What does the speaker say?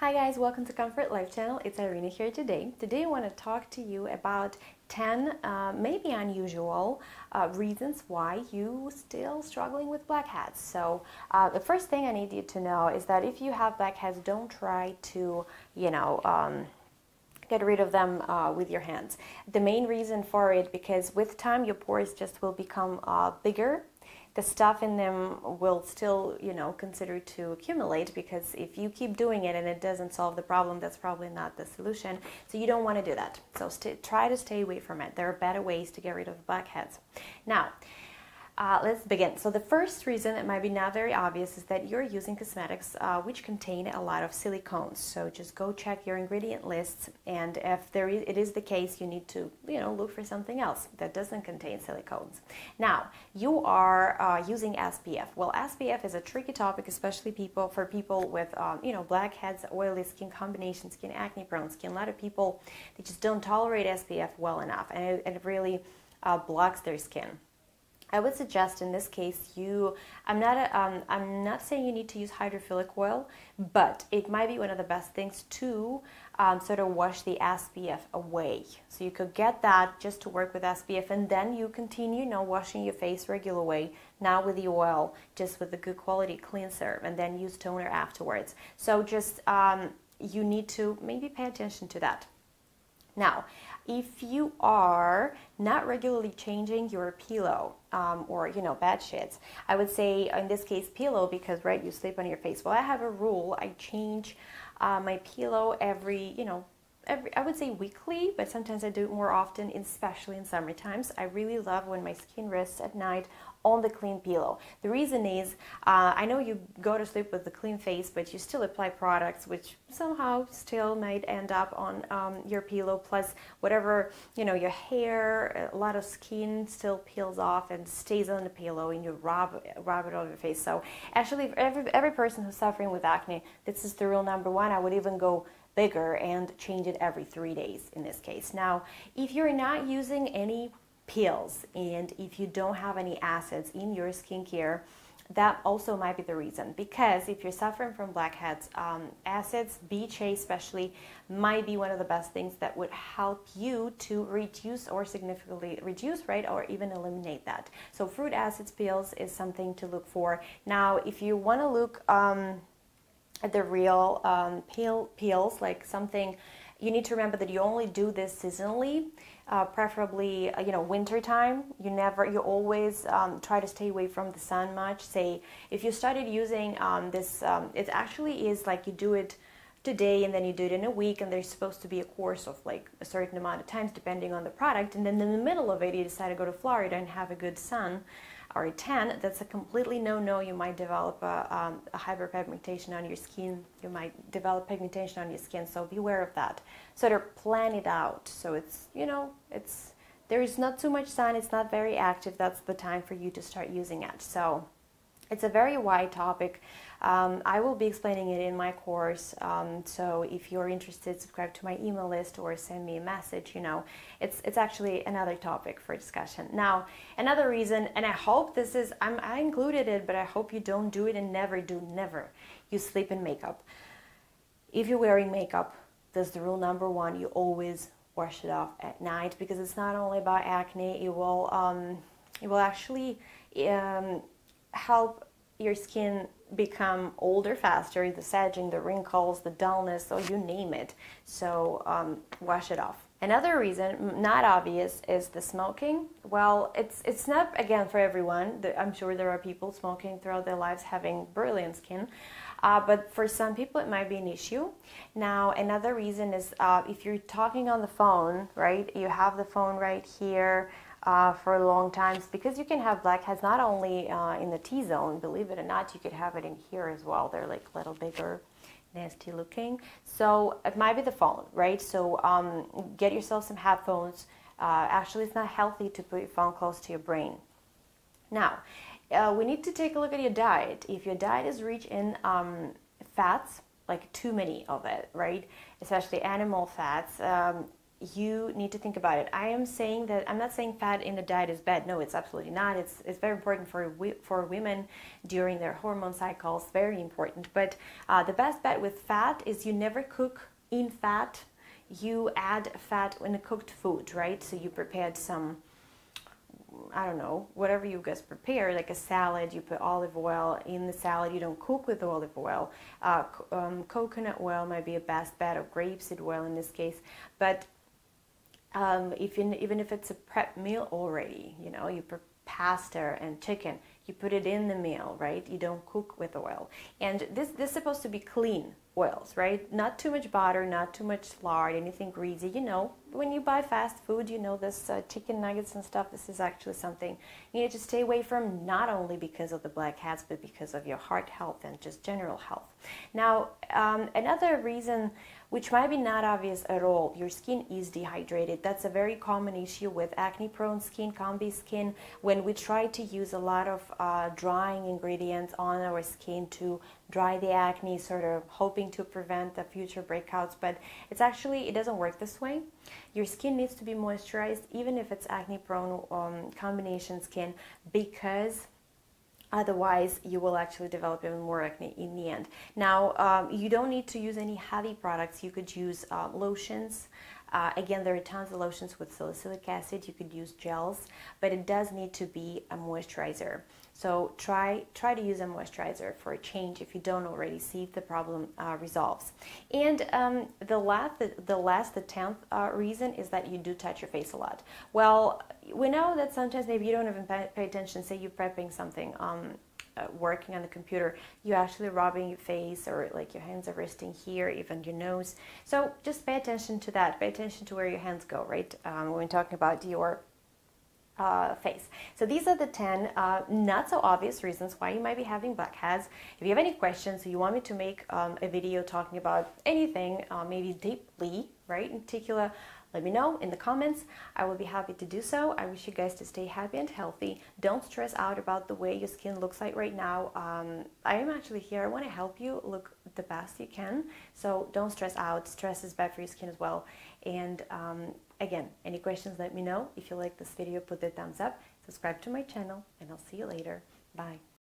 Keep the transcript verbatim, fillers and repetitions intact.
Hi guys, welcome to Comfort Life channel. It's Irina here today. Today I want to talk to you about ten uh, maybe unusual uh, reasons why you still struggling with blackheads. So uh, the first thing I need you to know is that if you have blackheads, don't try to, you know, um, get rid of them uh, with your hands. The main reason for it, because with time your pores just will become uh, bigger. The stuff in them will still, you know, consider to accumulate, because if you keep doing it and it doesn't solve the problem, that's probably not the solution. So you don't want to do that. So st- try to stay away from it. There are better ways to get rid of blackheads. Now, Uh, let's begin. So the first reason, it might be not very obvious, is that you're using cosmetics uh, which contain a lot of silicones. So just go check your ingredient lists, and if there is, it is the case, you need to, you know, look for something else that doesn't contain silicones. Now, you are uh, using S P F. Well, S P F is a tricky topic, especially people for people with, um, you know, blackheads, oily skin combination skin, acne-prone skin. A lot of people, they just don't tolerate S P F well enough, and it, it really uh, blocks their skin. I would suggest in this case you, I'm not, a, um, I'm not saying you need to use hydrophilic oil, but it might be one of the best things to um, sort of wash the S P F away. So you could get that just to work with S P F, and then you continue, you know, washing your face regular way, now with the oil, just with the good quality cleanser, and then use toner afterwards. So just, um, you need to maybe pay attention to that. Now, if you are not regularly changing your pillow um, or, you know, bed sheets, I would say in this case pillow, because, right, you sleep on your face. Well, I have a rule. I change uh, my pillow every, you know, every, I would say weekly, but sometimes I do it more often, especially in summer times. I really love when my skin rests at night on the clean pillow. The reason is, uh, I know you go to sleep with the clean face, but you still apply products which somehow still might end up on um, your pillow, plus whatever, you know, your hair, a lot of skin still peels off and stays on the pillow, and you rub, rub it over your face. So actually, for every, every person who's suffering with acne, this is the rule number one. I would even go bigger and change it every three days in this case. Now, if you're not using any peels, and if you don't have any acids in your skincare, that also might be the reason. Because if you're suffering from blackheads, um, acids, B H A especially, might be one of the best things that would help you to reduce or significantly reduce, right, or even eliminate that. So fruit acids peels is something to look for. Now, if you want to look um, at the real um, peel peels, like something, you need to remember that you only do this seasonally. Uh, preferably, uh, you know, winter time. You never, you always um, try to stay away from the sun much. Say, if you started using um, this, um, it actually is like you do it today and then you do it in a week, and there's supposed to be a course of like a certain amount of times depending on the product, and then in the middle of it you decide to go to Florida and have a good sun or a tan. That's a completely no-no. You might develop a, um, a hyperpigmentation on your skin. You might develop pigmentation on your skin, so beware of that. Sort of plan it out. So it's, you know, it's, there is not too much sun, it's not very active. That's the time for you to start using it. So it's a very wide topic. Um, I will be explaining it in my course, um, so if you're interested, subscribe to my email list or send me a message. You know, it's it's actually another topic for discussion. Now, another reason, and I hope this is, I'm, I included it, but I hope you don't do it and never do, never use sleep in makeup. If you're wearing makeup, that's the rule number one. You always wash it off at night, because it's not only about acne, it will, um, it will actually um, help your skin become older faster, the sagging, the wrinkles, the dullness, so you name it. So um, wash it off. Another reason, not obvious, is the smoking. Well, it's it's not, again, for everyone. I'm sure there are people smoking throughout their lives having brilliant skin, uh, but for some people it might be an issue. Now, another reason is uh, if you're talking on the phone, right, you have the phone right here, Uh, for long times, because you can have blackheads not only uh, in the T-zone, believe it or not, you could have it in here as well. They're like a little bigger, nasty looking. So it might be the phone, right? So um, get yourself some headphones. Uh, actually, it's not healthy to put your phone close to your brain. Now, uh, we need to take a look at your diet. If your diet is rich in um, fats, like too many of it, right, especially animal fats, um, you need to think about it. I am saying that I'm not saying fat in the diet is bad. No, it's absolutely not. It's it's very important for for women during their hormone cycles. Very important. But uh, the best bet with fat is you never cook in fat. You add fat in a cooked food, right? So you prepared some, I don't know, whatever you guys prepare, like a salad, you put olive oil in the salad. You don't cook with olive oil. Uh, um, coconut oil might be a best bet, or grapeseed oil in this case. But um, if you, even if it's a prep meal already, you know, you prep pasta and chicken, you put it in the meal, right? You don't cook with oil. And this, this is supposed to be clean oils, right? Not too much butter, not too much lard, anything greasy. You know, when you buy fast food, you know, this uh, chicken nuggets and stuff, this is actually something you need to stay away from, not only because of the blackheads, but because of your heart health and just general health. Now, um, another reason, which might be not obvious at all, your skin is dehydrated. That's a very common issue with acne-prone skin, combi skin, when we try to use a lot of uh, drying ingredients on our skin to dry the acne, sort of hoping to prevent the future breakouts, but it's actually, it doesn't work this way. Your skin needs to be moisturized, even if it's acne-prone um, combination skin, because otherwise, you will actually develop even more acne in the end. Now, um, you don't need to use any heavy products. You could use uh, lotions. Uh, again, there are tons of lotions with salicylic acid. You could use gels, but it does need to be a moisturizer. So try try to use a moisturizer for a change if you don't already, see if the problem uh, resolves. And um, the last, the, the last, the tenth uh, reason is that you do touch your face a lot. Well, we know that sometimes maybe you don't even pay, pay attention. Say you're prepping something, um, uh, working on the computer, you actually rubbing your face, or like your hands are resting here, even your nose. So just pay attention to that. Pay attention to where your hands go, right? Um, when we're talking about your Uh, face. So these are the ten uh, not so obvious reasons why you might be having blackheads. If you have any questions, or you want me to make um, a video talking about anything, uh, maybe deeply, right, in particular, let me know in the comments. I will be happy to do so. I wish you guys to stay happy and healthy. Don't stress out about the way your skin looks like right now. Um, I am actually here. I want to help you look the best you can. So don't stress out. Stress is bad for your skin as well. And um, again, any questions, let me know. If you like this video, put the thumbs up, subscribe to my channel, and I'll see you later. Bye.